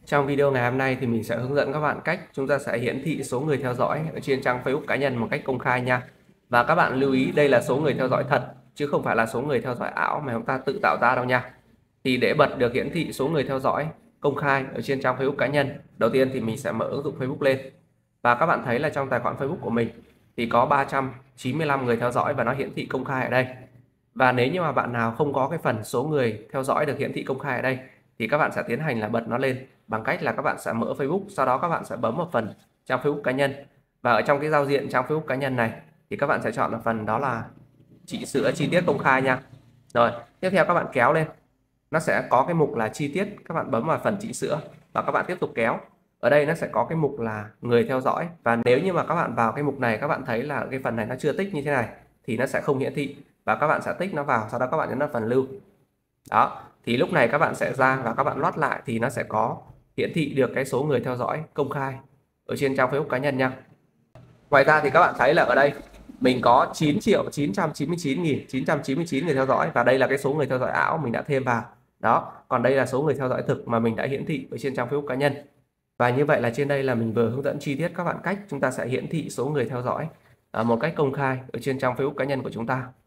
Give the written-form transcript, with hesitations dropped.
Trong video ngày hôm nay thì mình sẽ hướng dẫn các bạn cách chúng ta sẽ hiển thị số người theo dõi ở trên trang Facebook cá nhân một cách công khai nha. Và các bạn lưu ý đây là số người theo dõi thật chứ không phải là số người theo dõi ảo mà chúng ta tự tạo ra đâu nha. Thì để bật được hiển thị số người theo dõi công khai ở trên trang Facebook cá nhân, đầu tiên thì mình sẽ mở ứng dụng Facebook lên. Và các bạn thấy là trong tài khoản Facebook của mình thì có 395 người theo dõi và nó hiển thị công khai ở đây. Và nếu như mà bạn nào không có cái phần số người theo dõi được hiển thị công khai ở đây thì các bạn sẽ tiến hành là bật nó lên bằng cách là các bạn sẽ mở Facebook, sau đó các bạn sẽ bấm vào phần trang Facebook cá nhân. Và ở trong cái giao diện trang Facebook cá nhân này thì các bạn sẽ chọn là phần đó là chỉnh sửa chi tiết công khai nha. Rồi, tiếp theo các bạn kéo lên. Nó sẽ có cái mục là chi tiết, các bạn bấm vào phần chỉnh sửa và các bạn tiếp tục kéo. Ở đây nó sẽ có cái mục là người theo dõi, và nếu như mà các bạn vào cái mục này các bạn thấy là cái phần này nó chưa tích như thế này thì nó sẽ không hiển thị, và các bạn sẽ tích nó vào, sau đó các bạn nhấn vào phần lưu. Đó, thì lúc này các bạn sẽ ra và các bạn loát lại thì nó sẽ có hiển thị được cái số người theo dõi công khai ở trên trang Facebook cá nhân nha. Ngoài ra thì các bạn thấy là ở đây mình có 9.999.999 người theo dõi, và đây là cái số người theo dõi ảo mình đã thêm vào. Đó, còn đây là số người theo dõi thực mà mình đã hiển thị ở trên trang Facebook cá nhân. Và như vậy là trên đây là mình vừa hướng dẫn chi tiết các bạn cách chúng ta sẽ hiển thị số người theo dõi một cách công khai ở trên trang Facebook cá nhân của chúng ta.